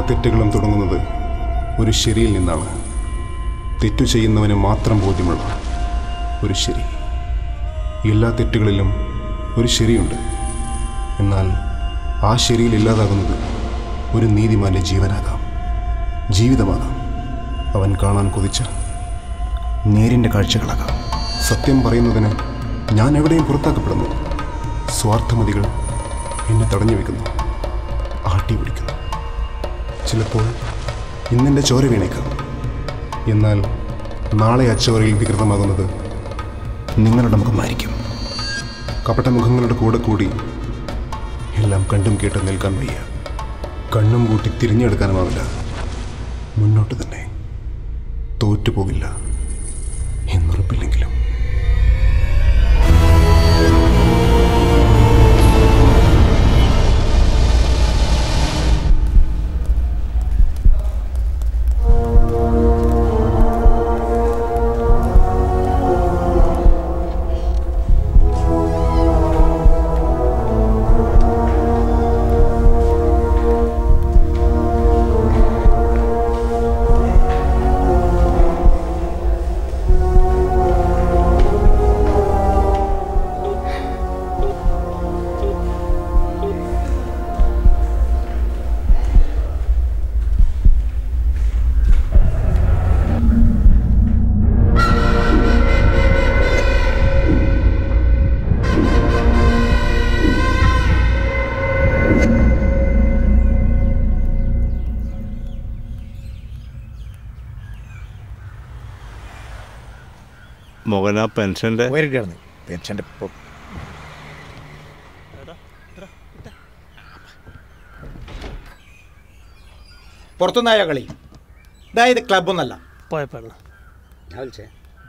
തെറ്റുകളും തുടങ്ങുന്നത് ഒരു ശരിയിൽ നിന്നാണ്. തെറ്റു ചെയ്യുന്നവന് മാത്രം ബോധ്യമുള്ള ഒരു ശരി. എല്ലാ തെറ്റുകളിലും ഒരു ശരിയുണ്ട്. എന്നാൽ ആ ശരിയിൽ ഇല്ലാതാകുന്നത് ഒരു നീതിമാന്റെ ജീവനാകാം, ജീവിതമാകാം. അവൻ കാണാൻ കൊതിച്ച നേരിൻ്റെ കാഴ്ചകളാകാം. സത്യം പറയുന്നതിന് ഞാൻ എവിടെയും പുറത്താക്കപ്പെടുന്നു. സ്വാർത്ഥമതികൾ എന്നെ തടഞ്ഞു വയ്ക്കുന്നു, ആട്ടി പിടിക്കുന്നു. ചിലപ്പോൾ ഇന്നെൻ്റെ ചോര വീണേക്കാം. എന്നാൽ നാളെ ആ ചോരയിൽ വികൃതമാകുന്നത് നിങ്ങളുടെ മുഖമായിരിക്കും. കപട മുഖങ്ങളുടെ കൂടെ കൂടി എല്ലാം കണ്ടും കേട്ടും നിൽക്കാൻ വയ്യ. കണ്ണും കൂട്ടി തിരിഞ്ഞെടുക്കാനുമാവില്ല. മുന്നോട്ട് തന്നെ. തോറ്റുപോകില്ല എന്നുറപ്പില്ലെങ്കിലും. മോഹന പെൻഷൻ്റെ പെൻഷൻ്റെ പുറത്തുനിന്നായ കളി. ഇതായത് ക്ലബൊന്നല്ല. പോയപ്പോഴാണ് ഞാൻ വിളിച്ചേ.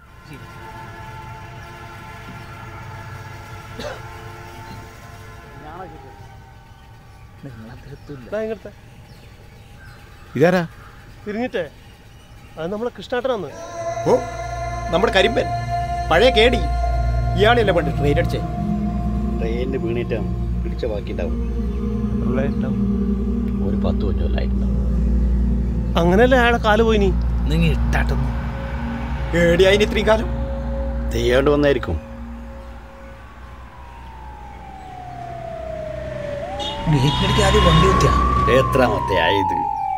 ഇതാരാ? തിരിഞ്ഞിട്ടേ അത് നമ്മളെ കൃഷ്ണാട്ടനാന്ന്. ഓ, നമ്മുടെ കരിമ്പൻ, പഴയ കേടി. ഇയാളല്ലേ പണ്ട് ട്രെയിൻ അടിച്ചേ. ട്രെയിനിന് വീണിട്ടാണ് പിടിച്ച ബാക്കിണ്ടാവും. ഒരു 10 കൊല്ലമായിട്ടുണ്ടാവും. അങ്ങനെയല്ലേ അയാളെ കാല് പോയിനി. നിങ്ങൾ ഇട്ടാട്ടൊന്നു കേടിയായിന് ഇത്രയും കാലം. തെയ്യാണ്ട് വന്നായിരിക്കും. എത്രാമത്തെ ആയത്?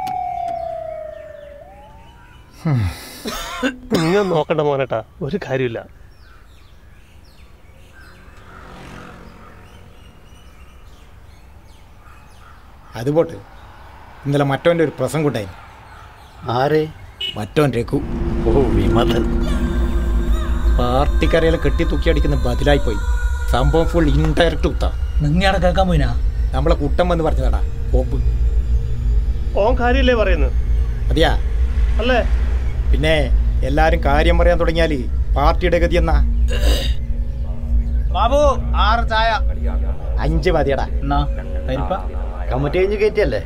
നിങ്ങൾ നോക്കണ്ട മോനേട്ടാ, ഒരു കാര്യമില്ല. അതുപോട്ട് ഇന്നലെ മറ്റവൻ്റെ ഒരു പ്രസംഗം ഉണ്ടായി. ആരെ? മറ്റവൻ രഘു. ഓ, വിമതൻ. പാർട്ടിക്കാരെല്ലാം കെട്ടി തൂക്കി അടിക്കുന്ന ബദലായിപ്പോയി. സംഭവം ഫുൾ ഇൻഡയറക്റ്റ് കുത്താ. നിങ്ങളെ കേൾക്കാൻ പോയിനാ? നമ്മളെ കുട്ടം വന്ന് പറഞ്ഞതാടാ. കോപ്പ് ഓൻ കാര്യമില്ലേ പറയുന്നത്? അതെയാ അല്ലേ? പിന്നെ എല്ലാരും കാര്യം പറയാൻ തുടങ്ങിയാല് പാർട്ടിയുടെ ഗതി എന്നാ? ബാബു 6 ചായ. 5 മതിയടാ. എന്നാ പരിപ്പ കമ്മിറ്റി കഴിഞ്ഞ് കയറ്റിയല്ലേ?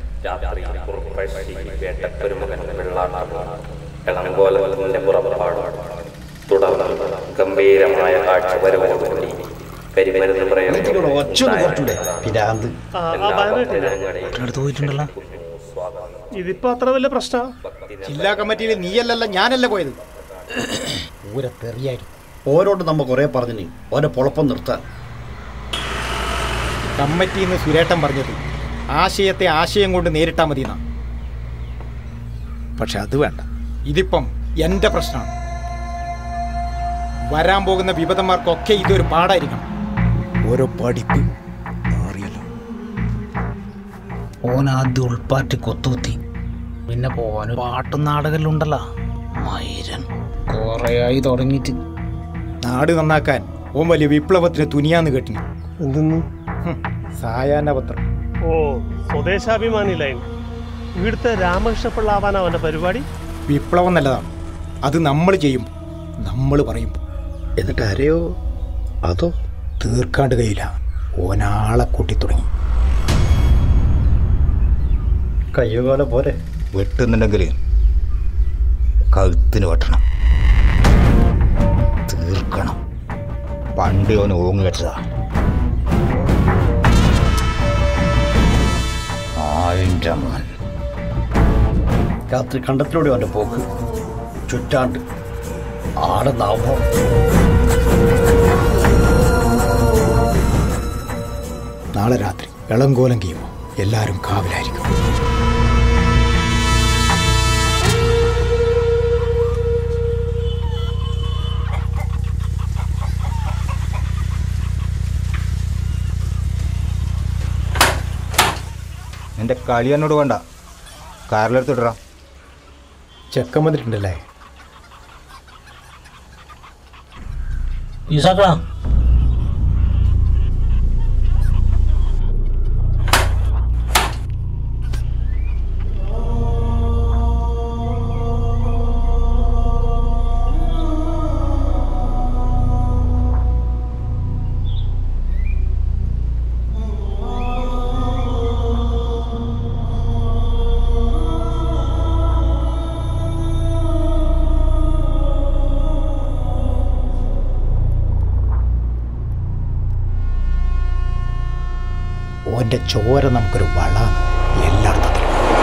ഗംഭീരമായ കാഴ്ച വരവോടുകൂടി ഇതിപ്പോ അത്ര വലിയ പ്രശ്ന. ജില്ലാ കമ്മിറ്റിയിൽ നീയല്ലല്ല ഞാനല്ല പോയത്. ഊരെറിയായിരുന്നു. ഓരോട് നമ്മ കുറെ പറഞ്ഞു ഓരോ പൊളപ്പം നിർത്താൻ. കമ്മിറ്റിന്ന് സുരേട്ടൻ പറഞ്ഞത് ആശയത്തെ ആശയം കൊണ്ട് നേരിട്ടാൽ മതി എന്നാ. പക്ഷെ അത് വേണ്ട. ഇതിപ്പം എൻ്റെ പ്രശ്നമാണ്. വരാൻ പോകുന്ന വിപതന്മാർക്കൊക്കെ ഇതൊരു പാടായിരിക്കണം. ഓരോ പഠിപ്പ് അറിയല്ലോ. ഓനാദ്യം ഉൾപ്പാറ്റി കൊത്തുകുത്തി, പിന്നെ പോവാൻ പാട്ടും നാടകമെല്ലാം ഉണ്ടല്ലോ. മൈരൻ കുറേയായി തുടങ്ങിയിട്ട്. നാട് നന്നാക്കാൻ ഓൻ വലിയ വിപ്ലവത്തിന് തുനിയാന്ന് കേട്ടിന്. എന്തെന്ന്? സായാഹ്ന പത്രം. ഓ, സ്വദേശാഭിമാനി ലൈൻ. ഇവിടുത്തെ രാമകൃഷ്ണപിള്ള ആവാനാ അവൻ്റെ പരിപാടി. വിപ്ലവം നല്ലതാണ്. അത് നമ്മൾ ചെയ്യും, നമ്മൾ പറയും. എന്നിട്ട് ആരെയോ അതോ തീർക്കാണ്ട് കഴിയില്ല. ഓനാളെ കൂട്ടി തുടങ്ങി. കയ്യോല പോരെ. വെട്ടുന്നുണ്ടെങ്കിൽ കഴുത്തിന് വെട്ടണം, തീർക്കണം. പണ്ട് ഓന് ഓങ്ങി വെച്ചതാ. 1000 മോൻ രാത്രി കണ്ടത്തിലൂടെ അവൻ്റെ പോക്ക് ചുറ്റാണ്ട് ആടെ നാമം. നാളെ രാത്രി ഇളങ്കോലം കീയുമ്പോൾ എല്ലാവരും കാവലായിരിക്കും. നിന്റെ കളി എന്നോട് വേണ്ട, കാറിലെടുത്തിട്ടാ. ചെക്കൻ വന്നിട്ടുണ്ടല്ലേ? ഈസാക്കളാ, ഓൻ്റെ ചോര നമുക്കൊരു വളാണ് എല്ലായിടത്തും.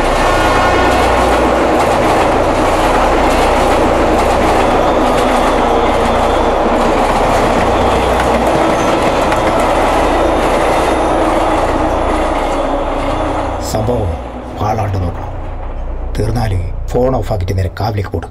സംഭവം ആളാണ്ട് നോക്കണം. തീർന്നാൽ ഫോൺ ഓഫാക്കിയിട്ട് നേരെ കാവിലേക്ക് കൂടും.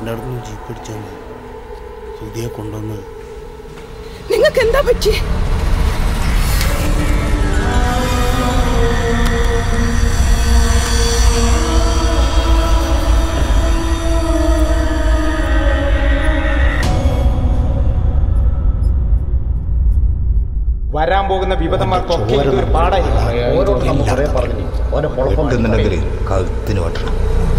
എൻ്റെ അടുത്ത് നിന്ന് ജീപ്പ് അടിച്ചാൽ സുധിയെ കൊണ്ടുവന്ന്. നിങ്ങൾക്ക് എന്താ പറ്റി? വരാൻ പോകുന്ന വിപദന്മാർക്കൊക്കെ ഇതൊരു പാടായിരിക്കും. കഴുത്തിന് വെട്ടണം.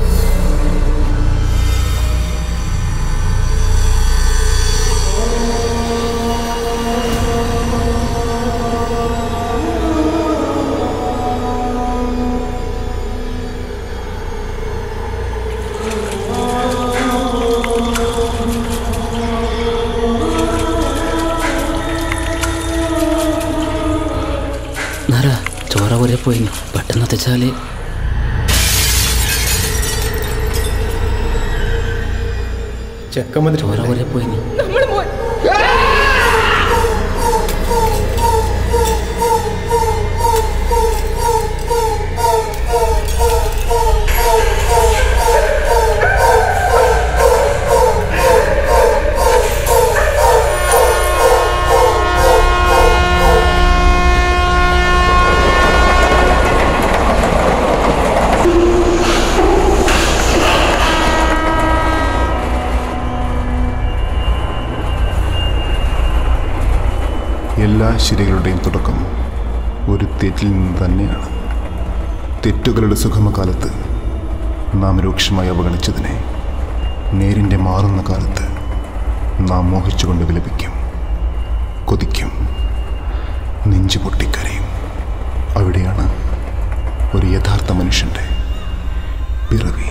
ചോര പോലെ പോയി പെട്ടെന്ന് എത്തിച്ചാല് ചെക്കമ്മ ചോര പോലെ പോയി. എല്ലാ ശരികളുടെയും തുടക്കം ഒരു തെറ്റിൽ നിന്ന് തന്നെയാണ്. തെറ്റുകളുടെ സുഗമകാലത്ത് നാം രൂക്ഷമായി അവഗണിച്ചതിനെ നേരിൻ്റെ മാറുന്ന കാലത്ത് നാം മോഹിച്ചുകൊണ്ട് വിലപിക്കും, കൊതിക്കും, നെഞ്ചു പൊട്ടിക്കരയും. അവിടെയാണ് ഒരു യഥാർത്ഥ മനുഷ്യൻ്റെ പിറവി.